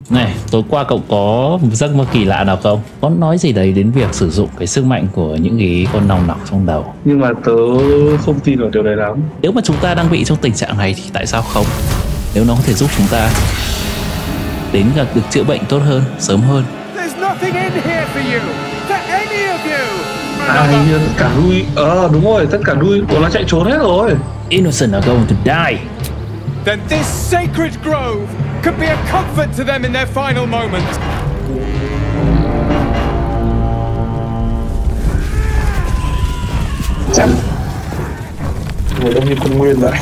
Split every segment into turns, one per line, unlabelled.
Này, tối qua cậu có một giấc mơ kỳ lạ nào không? Có nói gì đấy đến việc sử dụng cái sức mạnh của những cái con nòng nọc trong đầu.
Nhưng mà tớ không tin vào điều đấy lắm.
Nếu mà chúng ta đang bị trong tình trạng này thì tại sao không? Nếu nó có thể giúp chúng ta đến gặp được chữa bệnh tốt hơn, sớm hơn.
À, hình như tất cả lui. Đúng rồi, tất cả lui. Bọn nó chạy trốn hết rồi.
Innocent are going to die.
Then this sacred grove could be a comfort to them in their final moments.
Chắc người đông như con nguyên vậy.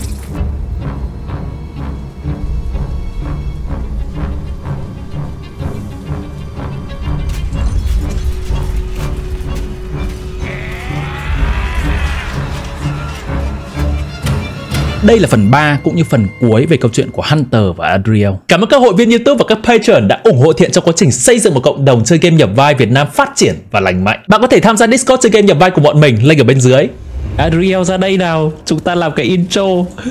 Đây là phần 3 cũng như phần cuối về câu chuyện của Hunter và Adriel. Cảm ơn các hội viên YouTube và các Patreon đã ủng hộ Thiện trong quá trình xây dựng một cộng đồng chơi game nhập vai Việt Nam phát triển và lành mạnh. Bạn có thể tham gia Discord chơi game nhập vai của bọn mình, link ở bên dưới. Adriel ra đây nào, chúng ta làm cái intro.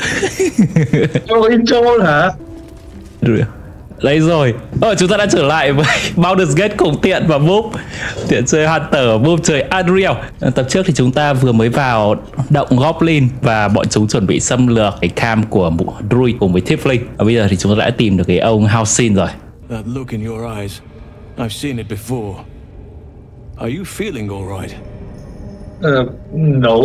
Intro hả?
Adriel. Đây rồi. Chúng ta đã trở lại với Baldur's Gate cùng Tiện và Boop. Tiện chơi Hunter, Boop chơi Adriel. Tập trước thì chúng ta vừa mới vào động Goblin và bọn chúng chuẩn bị xâm lược cái camp của Druid cùng với Tiefling. Và bây giờ thì chúng ta đã tìm được cái ông Halsin rồi.
That look in your eyes, I've seen it before. Are you feeling all right?
No.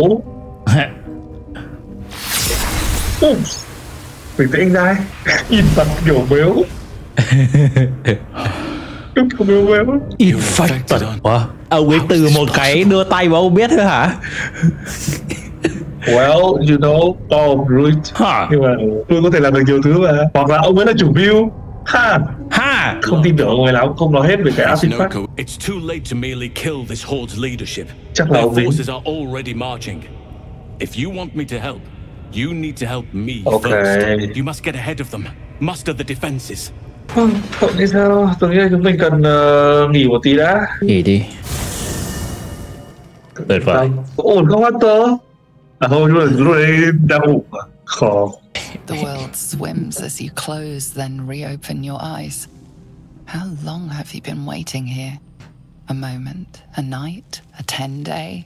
Bình tĩnh ra. Nhìn mặt kiểu béo.
Infected. Ông ấy từ một cái đưa tay mà ông biết thôi hả?
Well, you know, Paul Druid. Nhưng mà tôi có thể làm được nhiều thứ mà. Hoặc là ông ấy là chủ mưu. Ha. Không tin tưởng ông ấy lắm, không nói hết về cái artifact.
It's too late to merely kill this horde's leadership.
Chắc là ông ấy.
Their forces are already marching. If you want me to help, you need to help me first. You must get ahead of them. Muster the defenses.
Cậu nghĩ sao? Tôi nghĩ là chúng mình cần nghỉ một tí đã.
Nghỉ đi. Tuyệt vời.
Ổn không Hunter? Thôi lúc này đang ngủ mà. Khó.
The world swims as you close, then reopen your eyes. How long have you been waiting here? A moment, a night, a 10 day?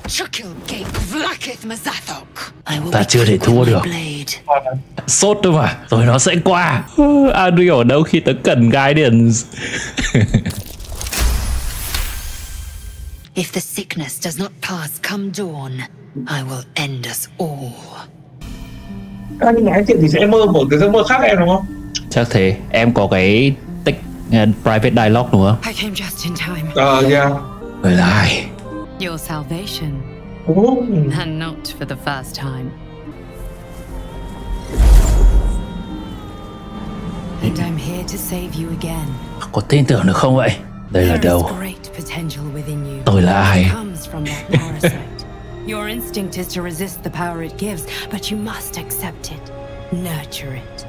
Ta chưa thể thua được. Sốt thôi mà, rồi nó sẽ qua. Adriel ở đâu khi tớ cần guidance?
If the sickness does not pass come dawn, I will end us all.
Anh nói chuyện thì sẽ mơ một cái giấc mơ khác em đúng không?
Chắc thế, em có cái tích private dialogue đúng không?
I came just in time.
Yeah.
Người là ai?
Your salvation. And not for the first time. And I'm here to save you again.
Có tin tưởng được không vậy? Đây là đâu? Tôi là ai?
Your instinct is to resist the power it gives, but you must accept it, nurture it.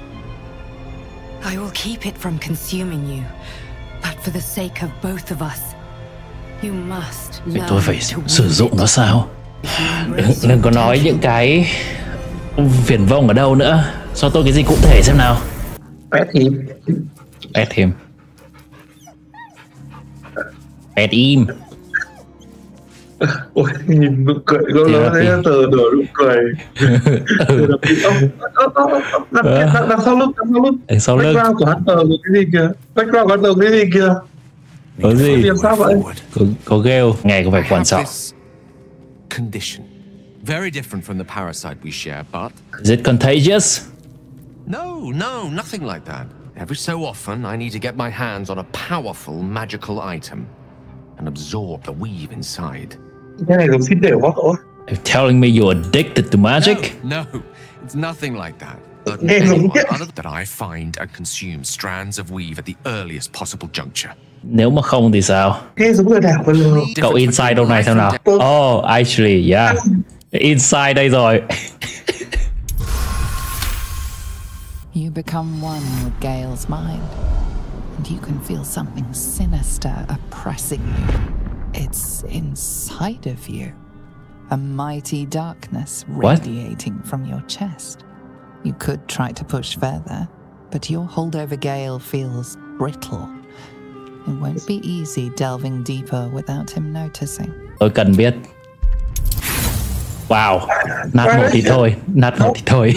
I will keep it from consuming you, but for the sake of both of us, you must learn
tôi phải sử dụng nó sao? Đừng có nói những cái viển vông ở đâu nữa. Cho tôi cái gì cụ thể xem nào.
Pet him.
Pet him. Pet im.
Ôi, nhìn nụ cười của nó thấy tờ nở nụ cười. Đằng sau lưng,
đằng sau lưng.
Background của Hunter là cái gì kìa? Background của Hunter cái gì kìa?
Có gì?
Sao vậy?
Có gheo. Nghe có vẻ quan trọng.
Condition. Very different from the parasite we share, but...
Is it contagious?
No, nothing like that. Every so often, I need to get my hands on a powerful magical item and absorb the weave inside.
Cái này giống xin đều quá cậu.
You're telling me you're addicted to magic?
No, it's nothing like that. But that I find and consume strands of weave at the earliest possible juncture.
Nếu mà không thì sao?
Cái giống lừa đảo của lừa.
Cậu inside đâu này xem nào? Oh, actually, yeah. Inside đây rồi.
You become one with Gale's mind, and you can feel something sinister oppressing you. It's inside of you. A mighty darkness radiating from your chest. You could try to push further, but your hold over Gale feels brittle. It won't be easy delving deeper without him noticing.
Tôi cần biết. Wow, nát một thì thôi, nát một thì thôi.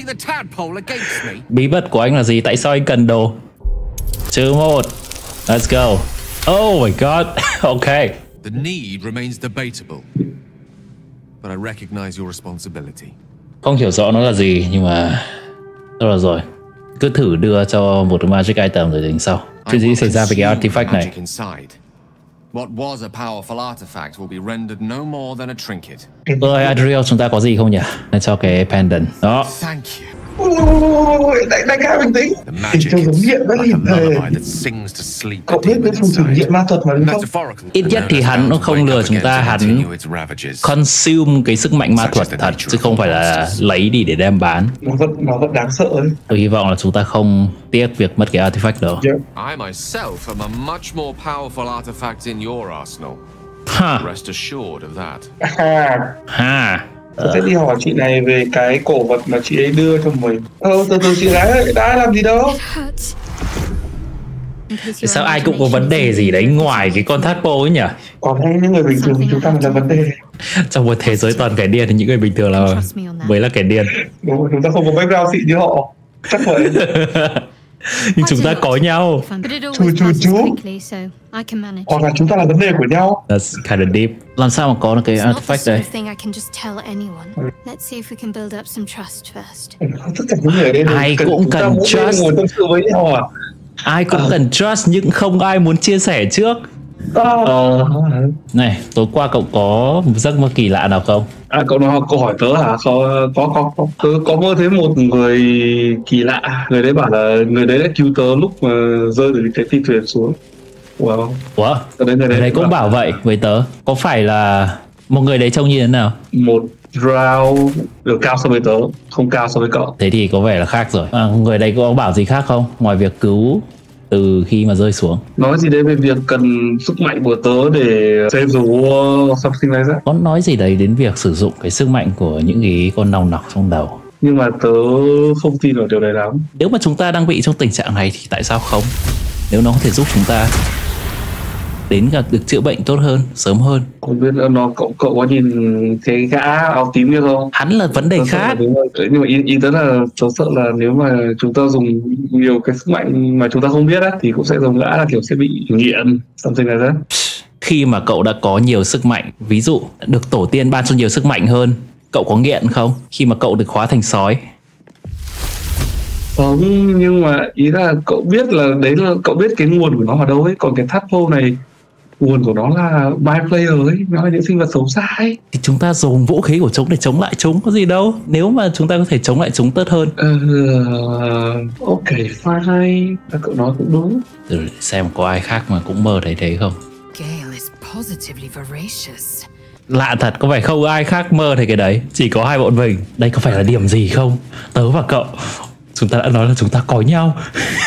Bí mật của anh là gì? Tại sao anh cần đồ? Trừ 1. Let's go. Oh my god. Okay.
The need remains debatable, but I recognize your responsibility.
Không hiểu rõ nó là gì nhưng mà thôi là rồi. Cứ thử đưa cho một magic item rồi tính sau. Chuyện gì xảy ra với cái artifact này?
What was a powerful artifact will be rendered no more than a trinket.
Ơi, Adriel, chúng ta có gì không nhỉ? Để cho cái pendant. Đó.
Thank you.
Đại ca bình tĩnh. Thì trong giống nghiện rất hiểm thề. Cậu biết cái phong thử nghiện ma thuật mà đúng không?
Ít nhất thì hắn nó không lừa chúng ta, hắn consume cái sức mạnh ma thuật thật chứ không phải là lấy đi để đem bán.
Nó vẫn đáng sợ đấy.
Tôi hy vọng là chúng ta không tiếc việc mất cái artifact đó.
I myself am a much more powerful artifact in your arsenal. Rest assured of that.
Tôi sẽ đi hỏi chị này về cái cổ vật mà chị ấy đưa cho mình. Từ từ chị gái đã làm gì đâu.
Sao ai cũng có vấn đề gì đấy ngoài cái con tadpole ấy nhỉ?
Còn hay những người bình thường thì chúng ta mới là vấn đề.
Trong một thế giới toàn kẻ điên thì những người bình thường là mới là kẻ điên.
Đúng, chúng ta không có background xịn như họ. Chắc vậy.
Nhưng chúng ta có nhau.
Chú. Hoặc là chúng ta là vấn đề của nhau.
That's kind of deep. Làm sao mà có cái artifact đây?
Tất cả những người ở đây
ai cũng cần trust. Ai cũng cần trust nhưng không ai muốn chia sẻ trước. Này, tối qua cậu có một giấc mơ kỳ lạ nào không?
Cậu hỏi tớ hả? Tớ có mơ thấy một người kỳ lạ. Người đấy bảo là người đấy đã cứu tớ lúc mà rơi từ cái phi thuyền xuống. Wow.
Ủa? Người đấy cũng bảo vậy với tớ. Có phải là một người đấy trông như thế nào?
Một drow được cao so với tớ, không cao so với cậu.
Thế thì có vẻ là khác rồi. Người đấy có bảo gì khác không? Ngoài việc cứu từ khi mà rơi xuống.
Nói gì đấy về việc cần sức mạnh của tớ để save the war something like that.
Có nói gì đấy đến việc sử dụng cái sức mạnh của những cái con nòng nọc trong đầu.
Nhưng mà tớ không tin vào điều đấy lắm.
Nếu mà chúng ta đang bị trong tình trạng này thì tại sao không? Nếu nó có thể giúp chúng ta đến gặp được chữa bệnh tốt hơn, sớm hơn.
Không biết cậu có nhìn cái gã áo tím kia không?
Hắn là vấn đề khác.
Nhưng mà ý tớ là tớ sợ là nếu mà chúng ta dùng nhiều cái sức mạnh mà chúng ta không biết á thì cũng sẽ giống gã là kiểu sẽ bị nghiện something like that.
Khi mà cậu đã có nhiều sức mạnh, ví dụ được tổ tiên ban cho nhiều sức mạnh hơn, cậu có nghiện không? Khi mà cậu được hóa thành sói.
Không, nhưng mà ý là cậu biết là đấy là cậu biết cái nguồn của nó ở đâu ấy, còn cái tadpole này nguồn của nó là by player ấy, nó là những sinh vật xấu xa ấy.
Thì chúng ta dùng vũ khí của chúng để chống lại chúng, có gì đâu. Nếu mà chúng ta có thể chống lại chúng tốt hơn.
Ok, fine. Cậu nói cũng đúng.
Để xem có ai khác mà cũng mơ thấy thế không.
Gale is positively voracious.
Lạ thật, có phải không ai khác mơ thấy cái đấy, chỉ có hai bọn mình. Đây có phải là điểm gì không? Tớ và cậu, chúng ta đã nói là chúng ta có nhau.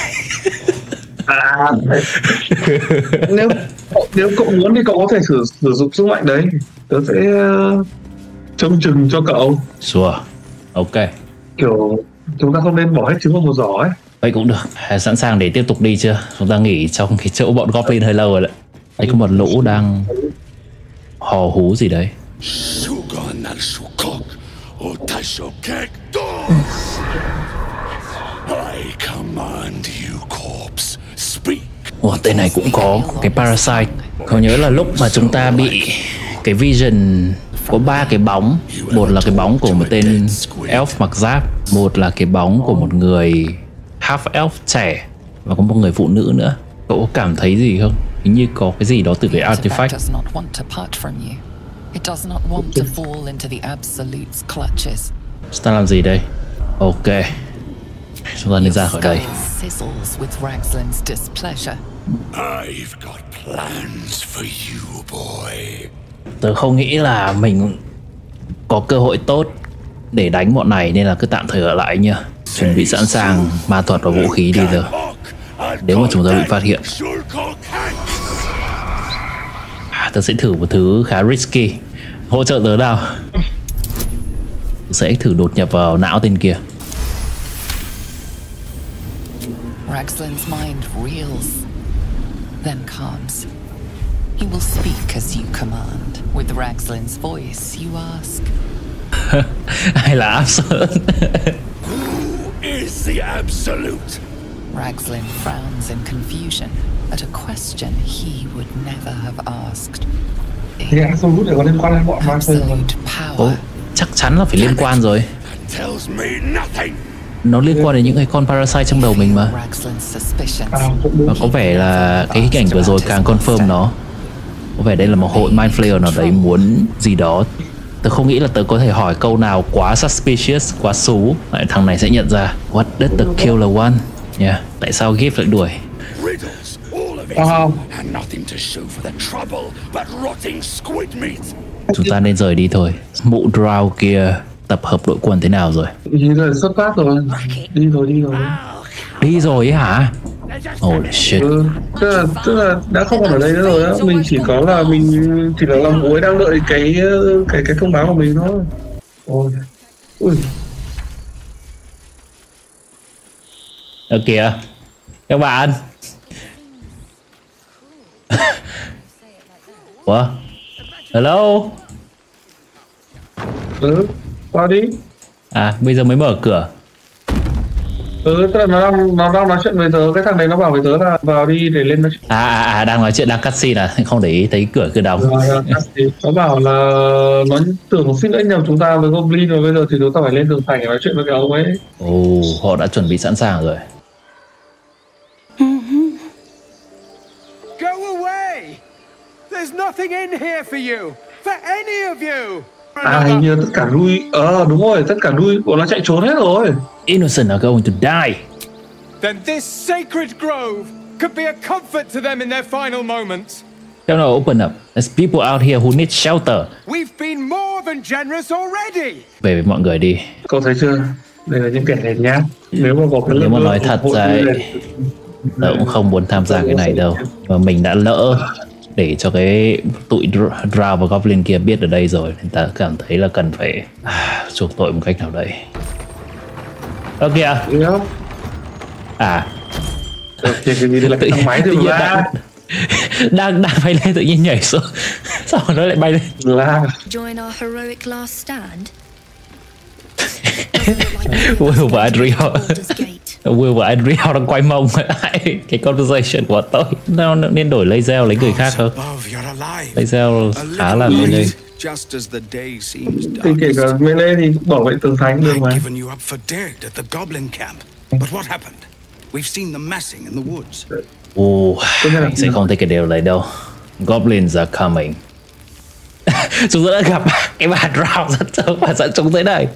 Nếu cậu muốn thì cậu có thể sử dụng sức mạnh đấy. Tớ sẽ trông chừng cho cậu.
Sure. Ok.
Kiểu chúng ta không nên bỏ hết trứng vào một giỏ ấy.
Vậy cũng được. Sẵn sàng để tiếp tục đi chưa? Chúng ta nghỉ trong cái chỗ bọn Goblin hơi lâu rồi đấy. Đây có một lũ đang hò hú gì đấy.
I command you, corpse, speak.
Ủa, tên này cũng có cái parasite. Cậu nhớ là lúc mà chúng ta bị cái vision có 3 cái bóng. Một là cái bóng của một tên elf mặc giáp, một là cái bóng của một người half elf trẻ, và có một người phụ nữ nữa. Cậu có cảm thấy gì không? Hình như có cái gì đó từ cái artifact. Chúng ta làm gì đây? Ok, chúng ta nên ra khỏi đây.
I've got plans for you, boy.
Tớ không nghĩ là mình có cơ hội tốt để đánh bọn này nên là cứ tạm thời ở lại nha. Chuẩn bị sẵn sàng ma thuật và vũ khí đi giờ. Nếu mà chúng ta bị phát hiện, tớ sẽ thử một thứ khá risky. Hỗ trợ tớ nào. Tớ sẽ thử đột nhập vào não tên kia.
Ragzlin's mind reels, then calms. He will speak as you command. With Ragzlin's voice, you ask.
Hay là Absolute?
Who is the Absolute?
Ragzlin frowns in confusion at a question he would never have asked.
Thì Absolute để có liên quan đến bọn Master không?
Power.
Chắc chắn là phải liên quan rồi.
Tells me nothing.
Nó liên quan đến những cái con parasite trong đầu mình mà. Và có vẻ là cái hình ảnh vừa rồi càng confirm nó. Có vẻ đây là một hội Mind Flayer nào đấy muốn gì đó. Tớ không nghĩ là tớ có thể hỏi câu nào quá suspicious, quá xú. Thằng này sẽ nhận ra. What did the killer want? Yeah. Tại sao Gift lại đuổi?
And nothing to show for the trouble but rotting squid meat.
Chúng ta nên rời đi thôi. Mụ Drow kia tập hợp đội quân thế nào rồi?
Đi rồi, xuất phát rồi. Đi rồi.
Đi rồi ấy hả? Holy shit.
Tức là đã không còn ở đây nữa rồi á. Mình chỉ là làm muối đang đợi cái thông báo của mình thôi. Ui.
Ở kìa các bạn. Ủa? Hello?
Qua đi.
À, bây giờ mới mở cửa.
Tức là nó đang nói chuyện với tớ. Cái thằng đấy nó bảo với tớ là vào đi để lên nói chuyện.
Đang nói chuyện, đang cutscene à? Không để ý, thấy cửa cứ đóng.
Nó bảo là nó tưởng xin lỗi nhầm chúng ta với Goblin, rồi bây giờ thì chúng ta phải lên tường thành để nói chuyện với cái ông ấy.
Họ đã chuẩn bị sẵn sàng rồi.
Go away! There's nothing in here for you, for any of you.
Hình như tất cả Rui, đúng rồi, tất cả Rui của nó chạy trốn hết rồi.
Innocent are going to die.
Then this sacred grove could be a comfort to them in their final moments.
Tell now open up. There's people out here who need shelter.
We've been more than generous already.
Về với mọi người đi.
Cậu thấy chưa? Đây là những kẻ hèn nhát. Nếu mà
nói thật ra tớ cũng không muốn tham gia cái này đâu. Mà mình đã lỡ để cho cái tụi Drow và Goblin kia biết ở đây rồi, nên ta cảm thấy là cần phải chuộc tội một cách nào đấy. Ơ kìa.
Cái gì đây là cái thang máy thôi mà.
Đang bay lên tự nhiên nhảy xuống. Sao nó lại bay lên?
Join our heroic last stand.
Will và Adriel đang quay mông cái conversation của tôi. Nó nên đổi laser lấy người khác không? Laser khá là melee.
Thì kể cả melee thì bảo vệ tường thành được mà.
Anh sẽ không thấy cái điều này đâu. Goblins are coming. Chúng ta đã gặp cái bà Drow rất sớm và dẫn chúng tới đây.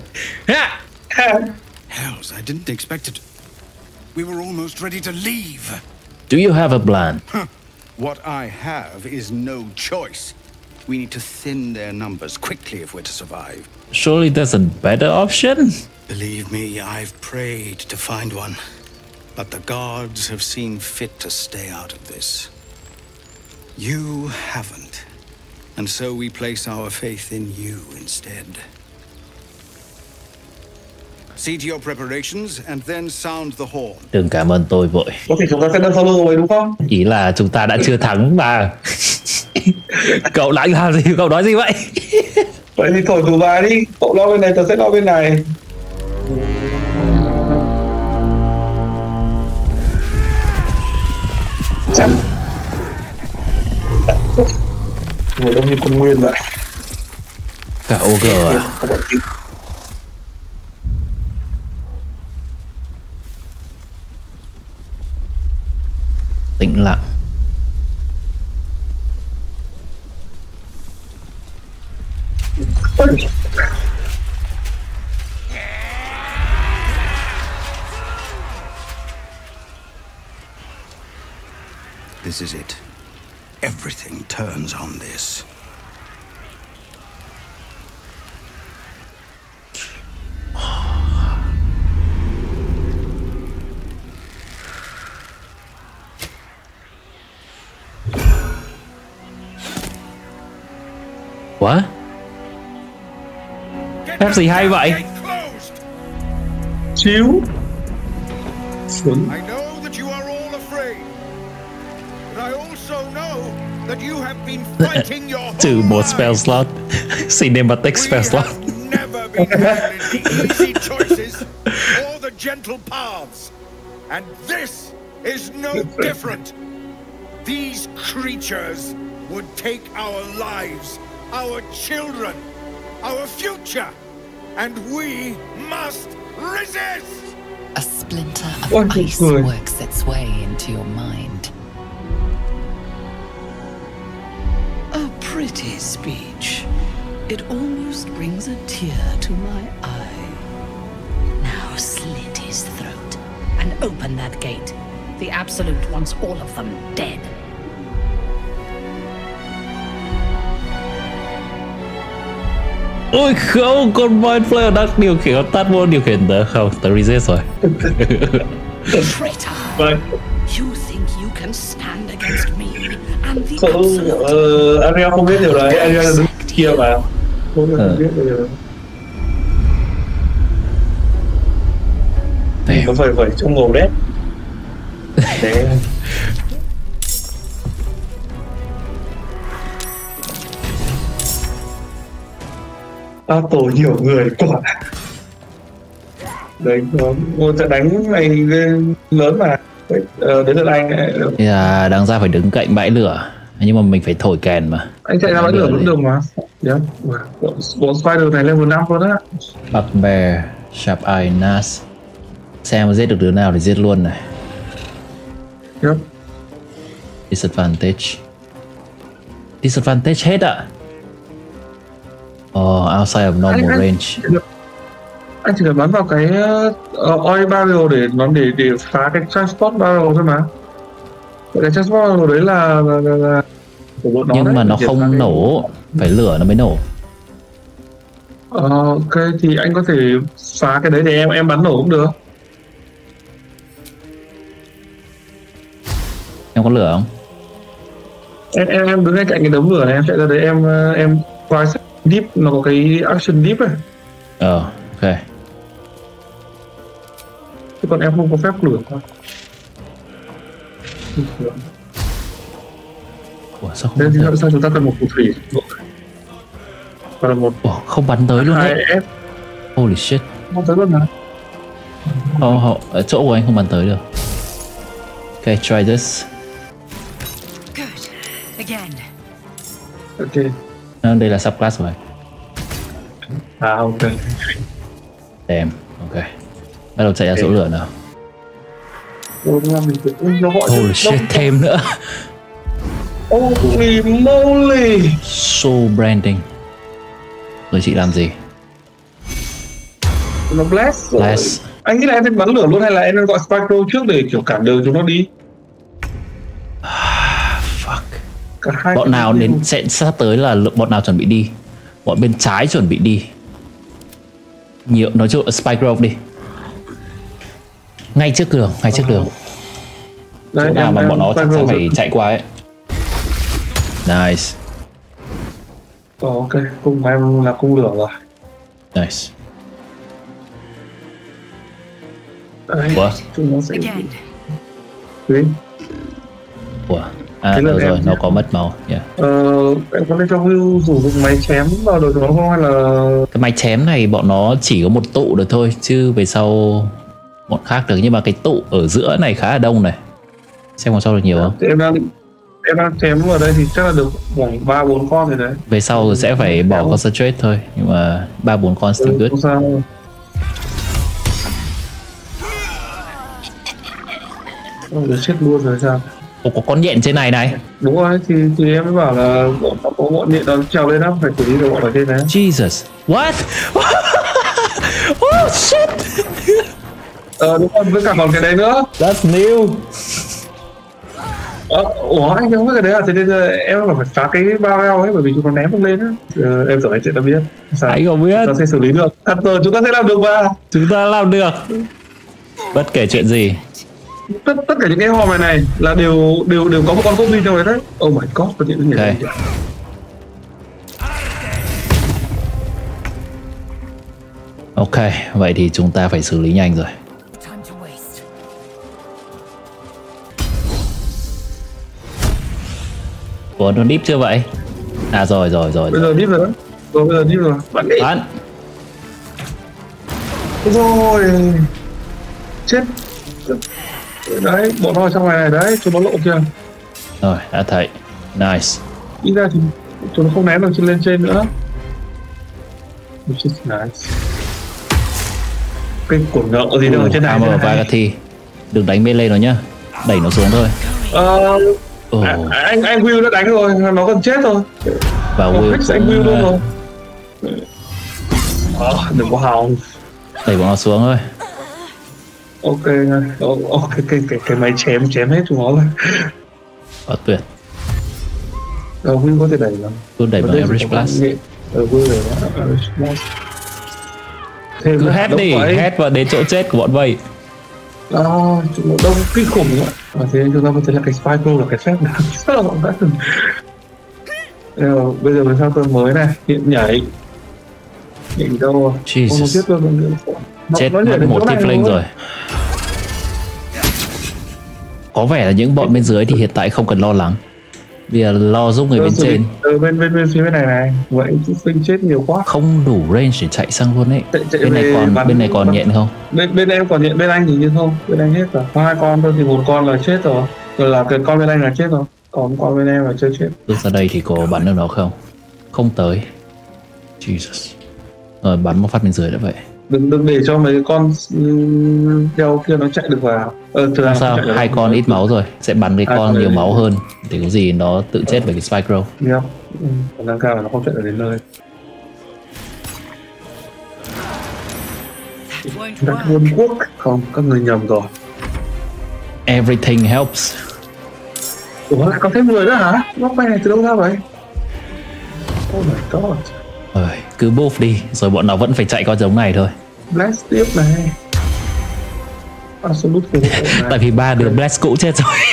Hells, I didn't expect it. We were almost ready to leave.
Do you have a plan?
What I have is no choice. We need to thin their numbers quickly if we're to survive.
Surely there's a better option?
Believe me, I've prayed to find one. But the gods have seen fit to stay out of this. You haven't. And so we place our faith in you instead. See to your preparations and then sound the horn.
Đừng cảm ơn tôi vội.
Có thể chúng ta sẽ đang solo rồi đúng không?
Ý là chúng ta đã chưa thắng mà. Cậu đã làm gì? Cậu nói gì vậy?
Vậy thì thổi tù bà đi. Cậu lo bên này, tớ sẽ lo bên này. Chắc ngồi đông như con nguyên vậy.
Cả OG à? Tĩnh lặng.
This is it. Everything turns on this.
What? Phép gì hay vậy?
Chiếu.
I know that you are But I also know that you have been fighting your
Trừ
whole
một spell
lives.
slot. Cinematic
We
spell slot.
have never been handed the easy choices or the gentle paths. And this is no different. These creatures would take our lives, our children, our future, and we must resist!
A splinter
Ôi,
of ice
cười.
works its way into your mind.
A pretty speech. It almost brings a tear to my eye. Now slit his throat and open that gate. The Absolute wants all of them dead.
Ôi không, con Mind Flayer đang điều khiển con tát môn điều khiển tớ. Không, tớ reset rồi.
Traitor!
Vâng.
You think you can stand against me and the
Không,
Absolute?
Ariel không biết điều đấy, Ariel là đứng kia mà. Không biết điều đấy. Có phải trong màu đét. Đấy. Tao tổ nhiều người quá. Đấy, nó trận đánh này lớn mà. Đến lượt anh.
Thì là đáng ra phải đứng cạnh bãi lửa. Nhưng mà mình phải thổi kèn mà.
Anh chạy ra bãi lửa vẫn được mà. Đấy. Bộ Spider này level 5 luôn á.
Bugbear, Sharp Eye, Nas. Xem giết được đứa nào thì giết luôn này.
Yep.
Disadvantage. Disadvantage hết ạ. Outside of normal range.
Anh chỉ cần bắn vào cái oil barrel để phá cái transport barrel thôi mà. Cái transport barrel đấy là của bọn nó.
Nhưng
đấy,
mà nó không nổ, phải lửa nó mới nổ.
Ok thì anh có thể phá cái đấy để em bắn nổ cũng được.
Em có lửa không?
Em đứng ngay cạnh cái đống lửa này, em chạy ra đấy em quay deep, nó có cái action deep này.
Ok.
Chứ còn em không có phép lửa thôi.
Ủa sao không
Nên
bắn tới?
sao chúng ta cần một phù thủy? Và là một
Ủa không bắn tới luôn đấy.
2F.
Holy shit.
Không tới luôn mà.
Ở chỗ của anh không bắn tới được. Ok, try this.
Good. Again.
Ok.
Đây là subclass rồi.
Ok.
Damn, ok. Bắt đầu chạy ra chỗ lửa nào.
Nó gọi
Holy shit, thêm nữa.
Holy moly.
Soul branding. Rồi chị làm gì?
Nó blast rồi.
Blast.
Anh nghĩ là em sẽ bắn lửa luôn hay là em nên gọi Spyro trước để kiểu cản đường chúng nó đi?
Fuck.
Cả hai
Bọn nào đến sẽ sắp tới là bọn nào chuẩn bị đi? Bọn bên trái chuẩn bị đi. Nhiều nói chung Spike Grove đi. Ngay trước đường, ngay trước đường.
đấy,
Chỗ nào mà bọn nó chắc
Spyro
chắn phải
rồi.
chạy qua ấy. Nice,
Ok, cung em là cung lửa rồi.
nice.
Đấy,
Ủa?
chúng nó sẽ
Again.
đấy.
Ủa?
Thế là
Được rồi,
em-
nó có mất màu. Yeah.
Em có nên cho Will sử dụng máy chém vào đầu chúng nó không hay là
Cái máy chém này bọn nó chỉ có một tụ được thôi, chứ về sau bọn khác được. Nhưng mà cái tụ ở giữa này khá là đông này. Xem còn sau được nhiều không?
em đang chém vào đây thì chắc là được khoảng 3-4 con rồi đấy.
Về sau rồi sẽ phải bỏ concentrate thôi. Nhưng mà 3-4 con still good.
Không sao. Được chết luôn rồi sao?
Ồ, có con nhện trên này này.
Đúng rồi, thì em mới bảo là nó có bọn điện nó trèo lên đó, phải xử lý được bọn ở trên đấy.
Jesus. What? Oh shit.
Đúng rồi, với cả còn cái đấy nữa.
That's new.
Ủa, anh không biết cái đấy à? Thế nên là em phải phá cái barrel ấy, bởi vì chúng nó ném không lên á. Em giỏi chuyện đã biết. Sao?
Anh không biết.
Chúng ta sẽ xử lý được. Hunter, chúng ta sẽ làm được mà.
Chúng ta làm được. Bất kể chuyện gì.
Tất cả những cái hòm này là đều có một con goblin trong đấy đấy. Oh my god, có chuyện gì
Ok. Ok, vậy thì chúng ta phải xử lý nhanh rồi.
Time to waste.
Ủa nó deep chưa vậy? À rồi.
Bây giờ deep rồi đó. Rồi bây giờ deep rồi. Bắn đi.
Bắn.
Rồi. Chết. Đấy, bọn nó ở trong này đấy, chúng nó lộ kìa.
Rồi, đã thấy. Nice.
Đi ra thì chúng nó không ném được lên trên nữa. Which is nice. Cái cột nợ gì đâu ở trên này.
Hammer Vagathi. Đừng đánh melee nó nhá. Đẩy nó xuống thôi.
Anh Will đã đánh rồi, nó còn chết rồi.
Và Will cũng...
anh Will luôn rồi. Đừng có hòng.
Đẩy bọn nó xuống thôi.
Ok, cái máy chém hết chúng nó rồi.
Tuyệt.
Will có thể đẩy không?
Will đẩy bằng Eldritch Blast.
Will đẩy bằng Eldritch Blast.
Cứ hét đi, hét vào đến chỗ chết của bọn vây.
Chúng nó đông kinh khủng ạ. Thế chúng ta có thể là cái Spy Pro là cái phép nào rất là vọng vẽ. Bây giờ mình sang tuần mới này, hiện nhảy đâu
Jesus. Chết mất một Tiefling rồi. Có vẻ là những bọn bên dưới thì hiện tại không cần lo lắng, vì là lo giúp người bên trên.
Bên phía bên này vậy Tiefling chết nhiều quá,
không đủ range để chạy sang luôn ấy. Bên này còn nhện không?
Bên em còn nhện, bên anh thì như không, bên anh hết rồi. Có 2 con thôi thì 1 con là chết rồi là cái con bên anh là chết rồi, còn con bên em là chưa chết.
Bước ra đây thì có bắn được nó không? Không tới. Jesus. Rồi bắn một phát bên dưới đã vậy.
Đừng để cho mấy con theo kia nó chạy được vào.
Không sao, 2 con ít máu rồi, sẽ bắn cái con nhiều máu hơn để có gì nó tự chết bởi cái Spike Row.
Yep. Khả năng cao là nó không chạy được đến nơi. Đặt Quân Quốc không, các người nhầm rồi.
Everything helps.
Ủa lại có thêm người nữa hả? Góc bay này từ đâu ra vậy? Oh my god.
Cứ buff đi, rồi bọn nó vẫn phải chạy con giống này thôi.
Blast tiếp này. Absolute này.
Tại vì 3 đứa Blast cũ chết rồi.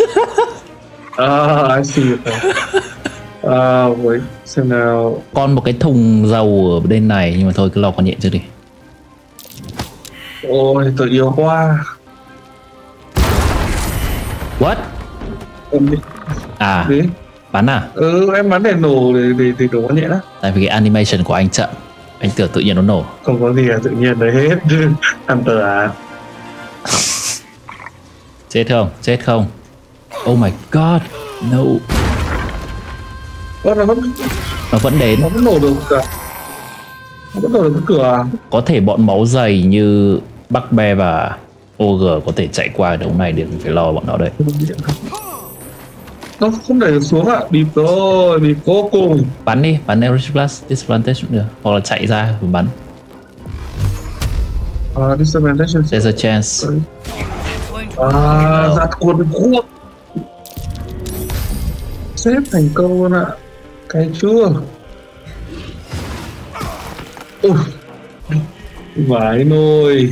I see it. Wait, xem nào.
Còn một cái thùng dầu ở bên này, nhưng mà thôi cứ lo con nhện trước đi.
Ôi, tôi yếu quá.
What? À,
gì?
Bắn à?
Em bắn để nổ để đổ con nhện á.
Tại vì cái animation của anh chậm, anh tưởng tự nhiên nó nổ.
Không có gì là tự nhiên đấy hết. Hunter à?
Chết không? Chết không? Oh my god, no. Nó vẫn đến.
Nó vẫn nổ được cả. Nó vẫn nổ được cái cửa.
Có thể bọn máu dày như Bugbear và Ogre có thể chạy qua đống này được, phải lo bọn nó đây.
Nó không đẩy được xuống ạ, bịp rồi, bịp vô cùng.
Bắn đi, bắn Eldritch Blast, Disadvantage cũng được. Hoặc là chạy ra và bắn.
Disadvantage.
There's a chance.
Giặt Quân Quốc. Xếp thành công luôn ạ. Cái chưa. Vãi nồi.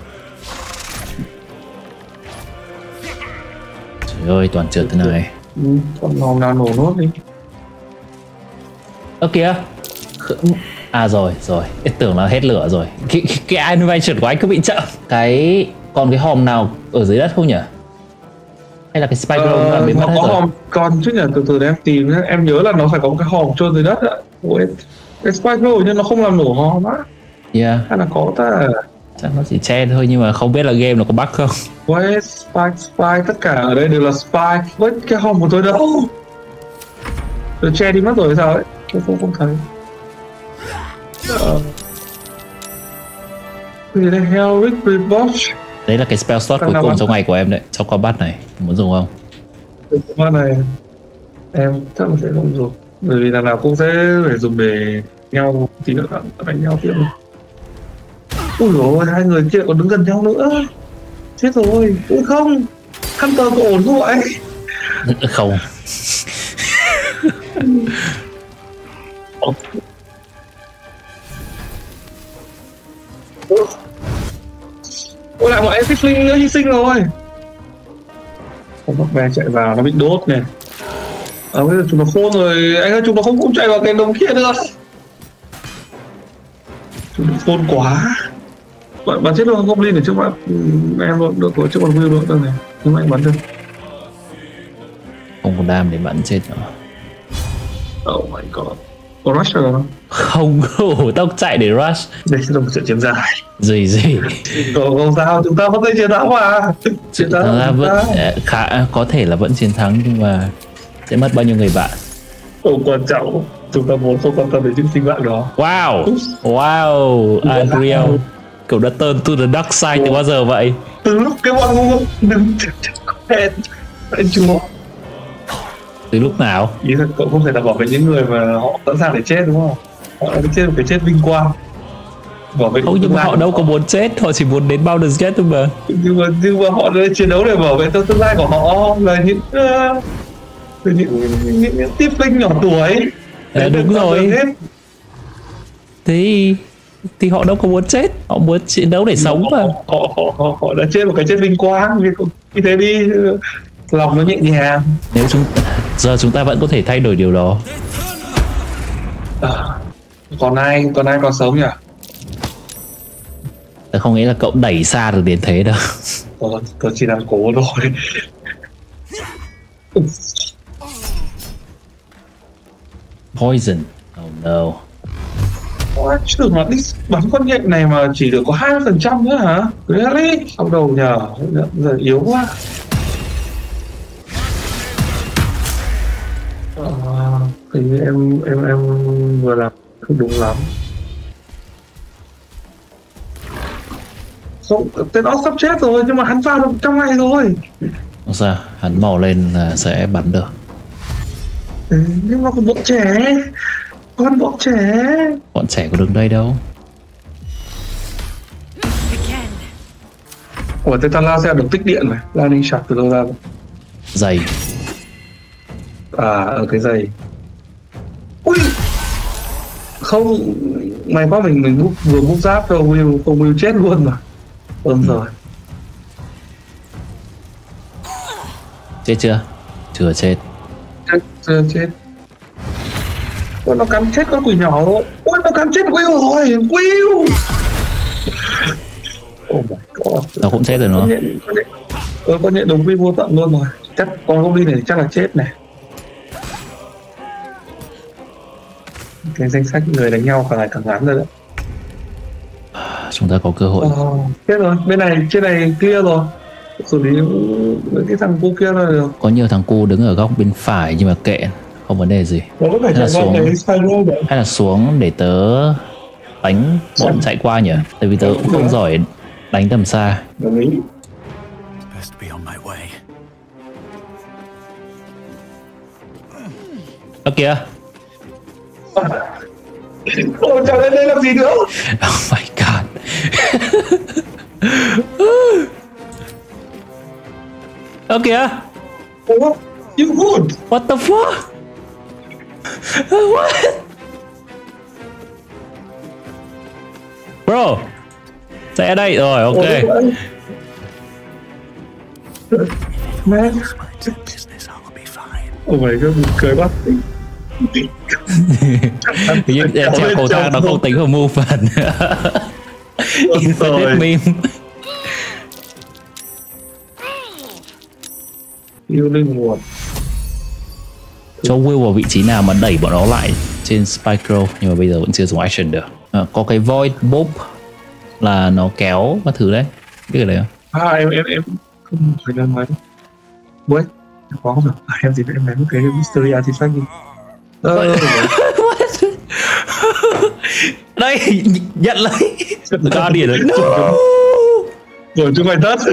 Trời ơi, toàn trượt thế này.
Còn hòm nào nổ nốt đi.
Ơ kìa. À rồi, em tưởng là hết lửa rồi. Cái animation của anh cứ bị chậm. Còn cái hòm nào ở dưới đất không nhỉ? Hay là cái Spike Row đã biến mất hết rồi?
Có hòm còn chứ nhỉ, từ để em tìm nhé. Em nhớ là nó phải có một cái hòm trôn dưới đất ạ. Cái Spike Row nhưng nó không làm nổ hòm á.
Yeah.
Hay là có ta?
Chắc nó chỉ che thôi, nhưng mà không biết là game nó có bug không.
Spike, tất cả ở đây đều là Spike. Với cái hòm của tôi đâu? Tôi che đi mất rồi sao ấy? Tôi không thấy. Gì đây? Hellrick Rewatch.
Đấy là cái spell slot cuối cùng trong ngày của em đấy, trong combat này. Muốn dùng không?
Combat này em chắc là sẽ không dùng, bởi vì lần nào cũng sẽ phải dùng để nhau tí nữa đánh nhau tiếp. Ui dồi, 2 người kia còn đứng gần nhau nữa. Chết rồi. Ui không, Hunter có ổn không vậy?
Không.
Ôi lại bọn Tiefling nữa hy sinh rồi. Con bác bè chạy vào nó bị đốt này. Bây giờ chúng nó khôn rồi. Anh ơi, chúng nó không chạy vào cái đồng kia nữa. Chúng nó khôn quá. Bạn chết luôn Goblin ở trước mặt em luôn, được của trước mặt Will luôn đây này. Nhưng mà anh bắn được.
Không có đam để bắn chết nữa.
Oh my god. Có rush rồi không?
Không đủ tốc chạy để rush.
Đây sẽ là một trận chiến dài.
Gì
Không sao, chúng ta vẫn sẽ chiến thắng mà.
Chúng ta vẫn khá có thể là vẫn chiến thắng, nhưng mà sẽ mất bao nhiêu người bạn.
Không quan trọng, chúng ta muốn không quan tâm đến những sinh mạng đó.
Wow, Adriel cậu đã turn to the dark side từ bao giờ vậy?
Từ lúc cái bọn ngu đừng anh chúa.
Từ lúc nào?
Ý là cậu không thể đảm bảo với những người mà họ sẵn sàng để chết đúng không? Họ đã chết một cái chết vinh quang.
Không, nhưng mà họ đâu có muốn chết, họ chỉ muốn đến Baldur's Gate thôi mà.
Nhưng mà họ đã chiến đấu để bảo vệ tương lai của họ, là những tiếp linh nhỏ tuổi.
Đúng rồi. Thì họ đâu có muốn chết, họ muốn chiến đấu để sống mà.
Họ đã chết một cái chết vinh quang, như thế đi lòng nó nhẹ nhàng.
Nếu giờ chúng ta vẫn có thể thay đổi điều đó.
Còn ai còn sống nhỉ?
Tôi không nghĩ là cậu đẩy xa được đến thế đâu.
Tôi chỉ đang cố thôi.
Poison. Oh no.
Chứ đừng mà đi bắn con nhện này mà chỉ được có 20% nữa hả? Really? Sau đầu nhờ, giờ yếu quá. Hình như em vừa làm không đúng lắm. Không, tên nó sắp chết rồi, nhưng mà hắn vào được trong này rồi.
Không sao, hắn mò lên là sẽ bắn được.
Nhưng mà còn bọn trẻ.
Bọn trẻ có đứng đây đâu.
Ủa, thế ta lao xe được tích điện này. Landing shaft từ đâu ra?
Giày.
Ở cái giày. Ui. Không, may quá mình vừa múc giáp cho Will, không Will chết luôn mà. Rồi.
Chết chưa? Chưa chết.
Chết. Ôi, nó cắn chết con quỷ nhỏ rồi. Ôi, nó cắn chết Will rồi. Will. Oh my god.
Nó cũng chết rồi nó.
Con nhện đồng quy vô tận luôn rồi. Chắc con goblin này chắc là chết này. Cái danh sách người đánh nhau càng ngày càng ngắn rồi đấy.
Chúng ta có cơ hội.
Chết rồi, bên này, trên này clear rồi. Xử lý cái thằng cu kia là được.
Có nhiều thằng cu đứng ở góc bên phải nhưng mà kệ, không vấn đề gì. Hay là xuống để tớ đánh bọn chạy qua nhỉ? Tại vì tớ cũng không giỏi đánh tầm xa.
Đồng ý.
Ơ kìa.
Ôi trời ơi, đây làm gì nữa?
Oh my god. Ơ kìa.
What? You would?
What the fuck? What? Bro. Chạy ở đây rồi, ok.
Man. Oh my god, mình cười bắt.
Treo cầu thang nó không tính vào movement. Infinite meme.
Yêu linh hồn.
Cho Will vào vị trí nào mà đẩy bọn nó lại trên Spycro, nhưng mà bây giờ vẫn chưa dùng action được. Có cái Void Bob là nó kéo các thứ đấy, biết cái đấy không?
Em không phải là máy. Wait, có không được? Em thì em đánh cái mystery artifact đi.
Đây, nhận lấy. Guardian rồi. No.
Rồi chúng mày thất.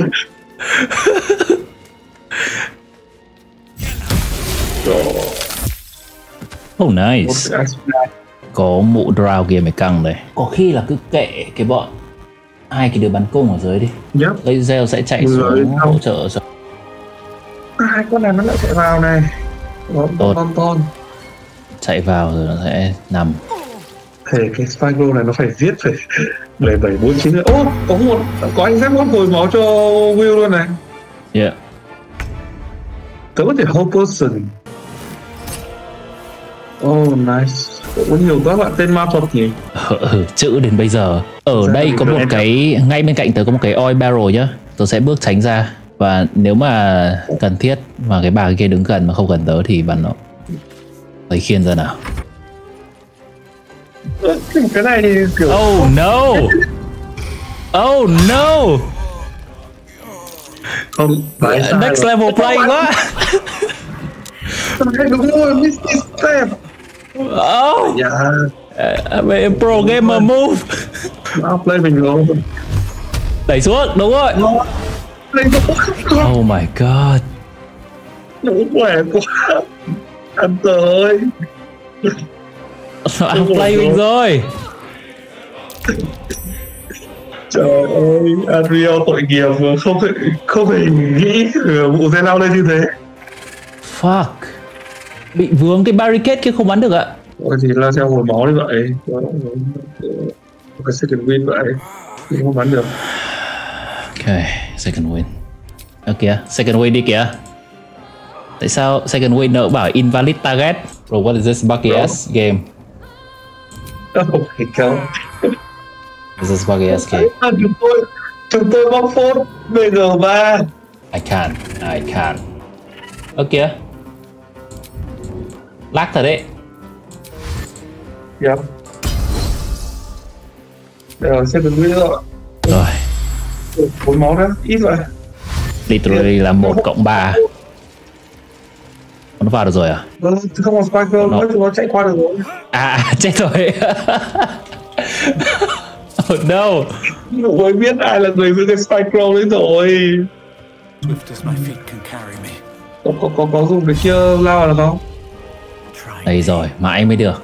Oh nice. Có mụ drow kia mày căng đây. Có khi là cứ kệ cái bọn hai cái đứa bắn cung ở dưới đi. Lae'zel sẽ chạy xuống hỗ trợ.
Hai con này nó lại chạy vào này. Ton.
Chạy vào rồi nó sẽ nằm.
Thế cái Spyro này nó phải giết phải 7749 nữa. Ô, có anh Zep hồi máu cho Will luôn này.
Yeah.
Tớ có thể hold person. Oh nice. Có nhiều các bạn tên ma thuật nhỉ?
Chữ đến bây giờ. Ở đây có một cái, ngay bên cạnh tớ có một cái oil barrel nhá. Tớ sẽ bước tránh ra. Và nếu mà cần thiết mà cái bà kia đứng gần mà không gần tớ thì bắn nó. Lấy khiên ra nào.
Cái này kiểu
Oh no. Oh no.
không phải
Next level play quá.
đúng rồi, Misty Step.
Oh.
Dạ,
Pro gamer move.
play mình rồi.
Đẩy xuống, đúng rồi. Oh my god.
Nó khỏe quá. Anh ơi.
Outplay mình rồi.
Trời ơi, Adriel tội nghiệp, không hề nghĩ vụ thế nào lên như thế.
Fuck. Bị vướng cái barricade kia không bắn được ạ.
Ôi thì la theo hồi máu như vậy. Cái second win vậy. Không bắn được.
Ok, second win. Ở kìa, second win đi kìa. Tại sao second win nó bảo invalid target? Bro, what is this buggy ass game?
Oh my god.
This is buggy ass game.
Chúng tôi bóc phốt BG3.
I can't. Ở kìa. Lag thật đấy.
Yep. Rồi, second win rồi.
Rồi.
4 máu đó, ít vậy.
Literally là 1+3. Nó vào được rồi à?
Không còn Spiker nữa, nó chạy qua được rồi.
Chết rồi. Oh no.
Tôi biết ai là người với cái Spycrow đấy rồi.
Swift as my feet can carry me.
Có dùng cái kia lao là không?
Đây rồi, mãi mới được.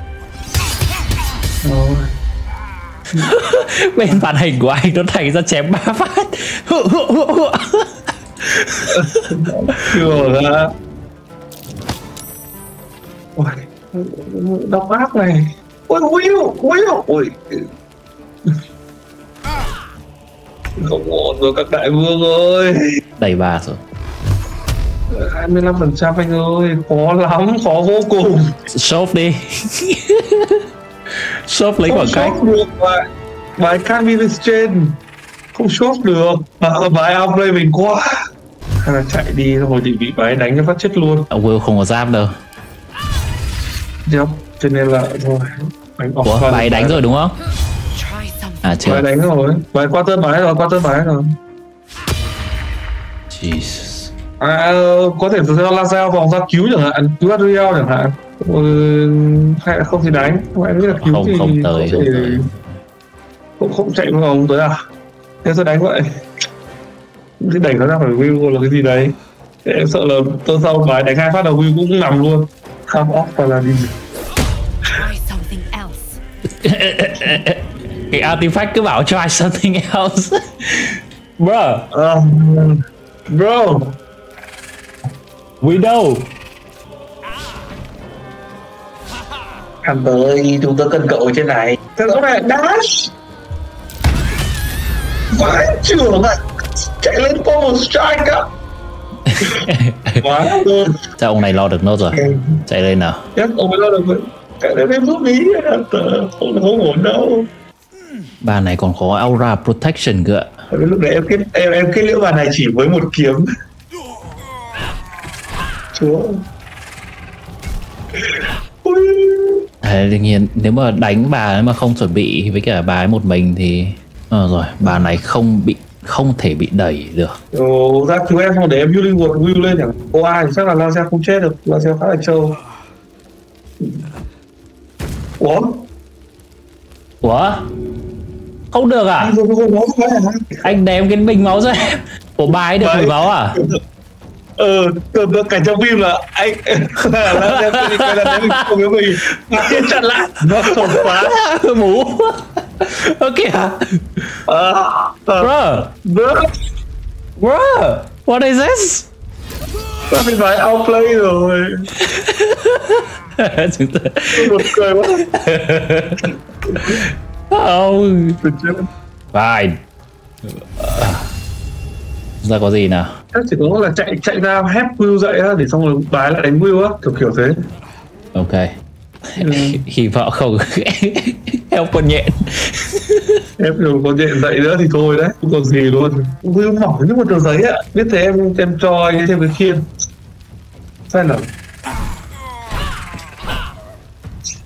Bên màn hình của anh nó thành ra chém 3 phát.
Chưa ra. Ôi, đau ác này. Ôi, ôi. Không ổn rồi các đại vương ơi.
Đầy 3 rồi.
25% anh ơi, khó lắm, khó vô cùng.
Shop đi. Shop lấy khoảng cách.
Không được mà. Bài can't be this chain. Không shop được. Bài outplay mình quá. Hay là chạy đi rồi thì bị bài đánh cho phát chết luôn.
Will không có giáp đâu.
Yep, cho nên là thôi.
Ủa, bài đánh rồi đúng không? Chưa.
Bài đánh rồi. Bài qua tơn bài rồi.
Jesus.
Có thể từ laser vòng ra cứu chẳng hạn, cứu Adriel chẳng hạn. Hay là không thì đánh. Em nghĩ là cứu
không,
thì
không tới.
Không chạy vòng tới à? Thế tôi đánh vậy. Thì đẩy nó ra khỏi Will là cái gì đấy. Em sợ là tôi sau bài đánh 2 phát đầu Will cũng nằm luôn. Come off và là đi.
Cái artifact cứ bảo try something else. Bro.
Bro.
We know.
Thằng ơi, chúng tôi cần cậu ở trên này. Thế nó này, dash. Vãi trưởng ạ. Chạy lên Power Strike á. Quá luôn.
Sao ông này lo được nốt rồi. Chạy lên nào.
Yes, ông ấy lo được rồi. Chạy lên em giúp ý. Không ổn đâu.
Bà này còn có aura protection cơ ạ.
Lúc đấy em kết liễu bà này chỉ với một kiếm. Chúa.
Đương nhiên nếu mà đánh bà ấy mà không chuẩn bị với cả bà ấy một mình thì rồi bà này không thể bị đẩy được.
Ra cứu em không để em Healing Word Will lên chẳng. Ô ai chắc là Lancel không chết được. Lancel khá là trâu. Ủa?
Không được à? Anh đếm cái bình máu ra. Ủa bà ấy được bình máu à?
Tưởng tượng cảnh trong phim là anh là mình không nhớ mình chặn lại nó không quá
bú. Ok hả? Bro, what is this?
Ta phải phải outplay rồi.
Chúng ta
một cười quá.
Không. Fine. Ra có gì nào?
Chắc chỉ có là chạy ra hép Will dậy á, để xong rồi bái lại đánh Will á, kiểu thế.
Ok. Hy vọng không eo con nhện.
Ép rồi con nhện dậy nữa thì thôi đấy, không còn gì luôn. Will mỏng như một tờ giấy ạ. Biết thế em cho anh thêm cái khiên. Xem nào.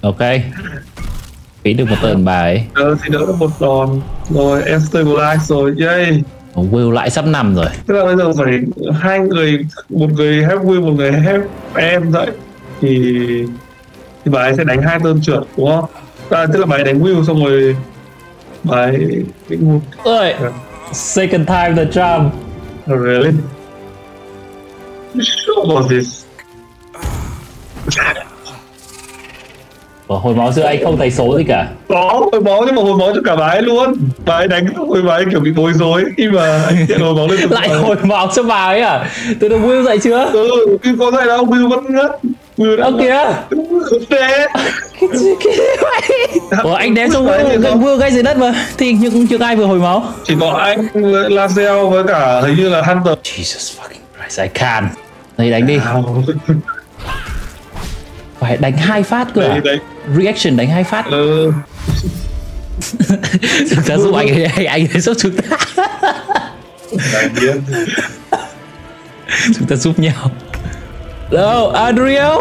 Ok. Phí được một tơn bài.
Thì đỡ được một đòn. Rồi em stabilize rồi, yay.
Will lại sắp nằm rồi.
Tức là bây giờ phải hai người, một người help Will, một người help em vậy. Thì bà ấy sẽ đánh 2 turn trượt đúng không? Tức là bà ấy đánh Will xong rồi bà ấy bị ngụt.
Ơi, second time the charm.
Really? Sure about this.
Hồi máu giữa anh không thấy số gì cả.
Có hồi máu, nhưng mà hồi máu cho cả bà ấy luôn. Bà ấy đánh hồi bà ấy kiểu bị bối rối khi mà anh hiện hồi máu lên.
Lại hồi máu cho bà ấy à? Từ đầu Will dậy chưa?
Will có dậy đâu, Will vẫn ngất. Will đã
kìa. Cái gì vậy? Ủa anh đếm xong Will gây dưới đất mà. Thì nhưng chưa ai vừa hồi máu.
Chỉ có anh với Lazel với cả hình như là Hunter.
Jesus fucking Christ, I can. Đây đánh đi. Phải đánh 2 phát cơ à? Reaction đánh 2 phát. Chúng ta giúp anh ấy giúp chúng ta. Chúng ta giúp nhau. Đâu, Adriel.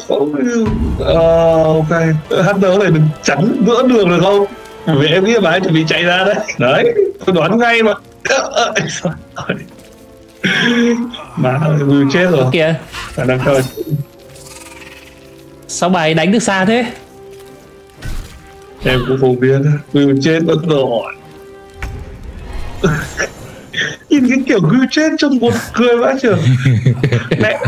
Ok. Hunter có thể đừng chắn giữa đường được không? Vì em nghĩ là bà ấy chuẩn bị chạy ra đấy. Đấy, tôi đoán ngay mà. Mà Will chết rồi.
Kìa.
Khả năng thôi.
Sao bà ấy đánh được xa thế?
Em cũng không biết. Will chết mất rồi. Nhìn cái kiểu Will chết trông buồn cười vãi trường. Mẹ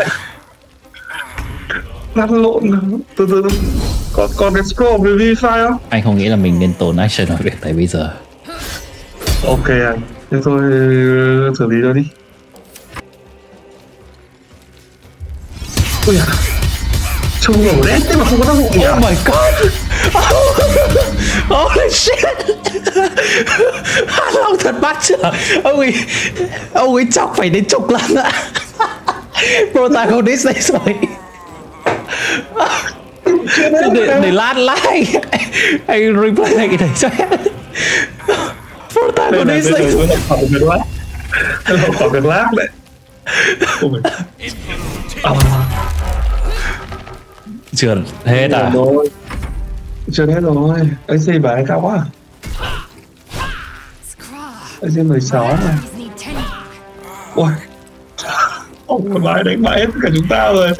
lăn lộn. Từ còn cái scroll revivify không?
Anh không nghĩ là mình nên tốn action ở việc tại bây giờ.
Ok anh, thế thôi xử lý nó đi. Ui à, trông nổ đét thế mà không có tác dụng gì à?
Oh my god. Holy shit. Long thật bát chưa? Ông ấy chọc phải đến chục lần ạ. Protagonist đây rồi. Để lát anh replay lại cái đấy cho em. Protagonist đây rồi.
Khỏi việc lát đấy.
Chưa hết à?
Chưa hết rồi. Anh xây bà ấy cao quá. Anh xây 16 mà. Ôi, ông bà ấy đánh bại hết cả chúng ta rồi.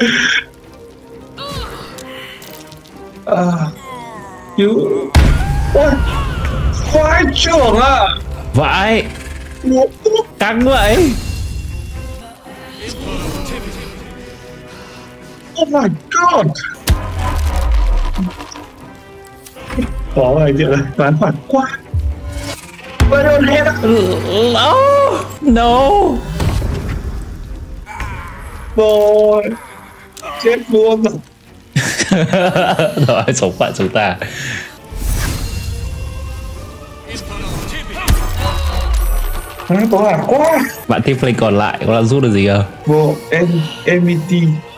Ôi, khoai trưởng à.
Vãi. Căng vậy.
Oh my god. Có này chuyện này, bán phản quá. Tôi don't hit.
No.
Rồi. Chết luôn rồi.
Rồi, sống bạn chúng ta.
Có là quá.
Bạn Tiefling còn lại có là rút được gì không?
Vô, MVT.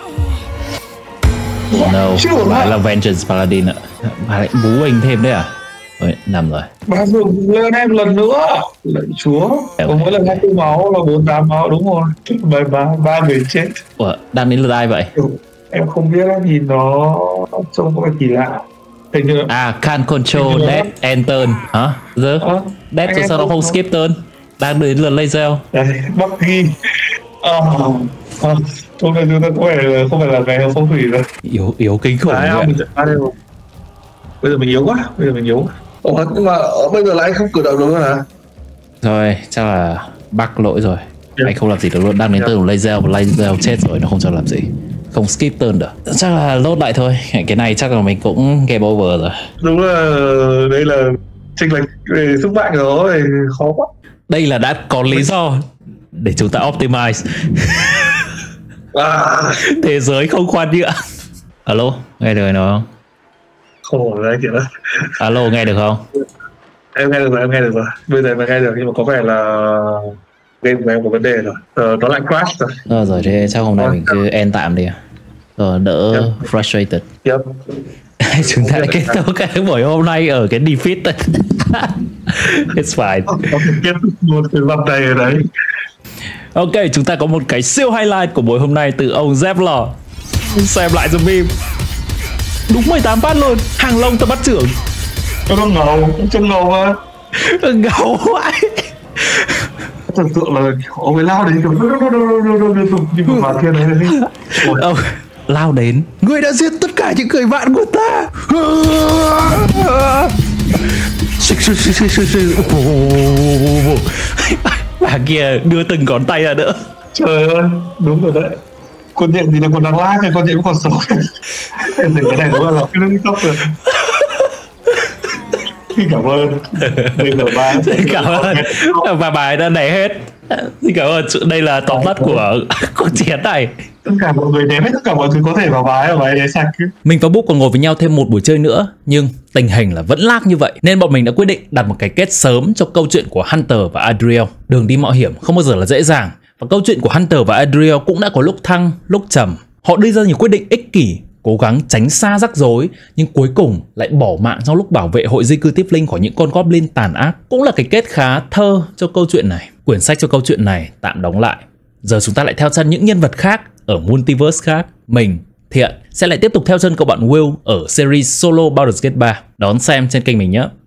No, bà là Vengeance Paladin ạ. Bà lại bú anh thêm đấy à? Ôi, nằm rồi.
Bà dùng lên em lần nữa. Lạy chúa. Có mỗi lần 24 máu là 48 máu, đúng rồi. Ba người chết.
Ủa, đang đến lượt ai vậy?
Em không biết, nhìn nó trông có vẻ kỳ lạ. Hình như
can control death and turn. Hả? Giờ? Death cho sao nó không skip turn? Đang đến lượt laser.
Đây, Bucky. Hôm nay chúng ta không phải là ngày phong thủy rồi.
Yếu kinh khủng vậy.
Bây giờ mình yếu quá. Nhưng mà bây giờ là anh không cử động được nữa hả?
Rồi, chắc là bug lỗi rồi. Anh không làm gì được luôn. Đang đến turn laser và laser chết rồi, nó không cho làm gì. Không skip turn được. Chắc là load lại thôi. Cái này chắc là mình cũng game over rồi.
Đúng là đây là chênh lệch về sức mạnh của nó thì khó quá.
Đây là đã có lý do để chúng ta optimize. Thế giới không khoan nhượng. Alo, nghe được nó không?
Không ổn đấy kiểu đó.
Alo, nghe được không?
Em nghe được rồi. Bây giờ em nghe được, nhưng mà có vẻ là game của em có vấn đề rồi. Nó lại crash rồi.
Rồi thế chắc hôm nay mình cứ end tạm đi. Rồi đỡ frustrated.
Yep.
Chúng ta đã kết thúc cái buổi hôm nay ở cái defeat. It's fine.
Kết thúc một cái vòng này ở đấy.
Ok, chúng ta có một cái siêu highlight của buổi hôm nay từ ông Zevlor. Xem lại giùm em. Đúng 18 phát luôn. Hàng Long tao bắt trưởng.
Nó ngầu, chân ngầu mà.
Ngầu quá.
Tưởng tượng là ông ấy lao đến kiểu như một màn kia này.
Ông lao đến. Ngươi đã giết tất cả những người bạn của ta. Bà kia đưa từng ngón tay ra nữa.
Trời ơi, đúng rồi đấy. Con nhện thì là còn đang lag, con nhện cũng còn sống. Em thấy cái này đúng là cái nước tóc rồi. Cảm ơn. Đây là ba.
Cảm ơn. Và bài đã đẩy hết. Xin cảm ơn. Đây là tóm tắt của chiến này.
Tất cả mọi người ném hết tất cả mọi thứ có thể vào bài ở bài đấy sạch.
Mình và Book còn ngồi với nhau thêm một buổi chơi nữa, nhưng tình hình là vẫn lag như vậy, nên bọn mình đã quyết định đặt một cái kết sớm cho câu chuyện của Hunter và Adriel. Đường đi mạo hiểm không bao giờ là dễ dàng, và câu chuyện của Hunter và Adriel cũng đã có lúc thăng, lúc trầm. Họ đưa ra nhiều quyết định ích kỷ, cố gắng tránh xa rắc rối, nhưng cuối cùng lại bỏ mạng trong lúc bảo vệ hội di cư tiếp linh khỏi những con goblin tàn ác. Cũng là cái kết khá thơ cho câu chuyện này. Quyển sách cho câu chuyện này tạm đóng lại. Giờ chúng ta lại theo chân những nhân vật khác ở multiverse khác. Mình, Thiện sẽ lại tiếp tục theo chân cậu bạn Will ở series solo Baldur's Gate 3. Đón xem trên kênh mình nhé.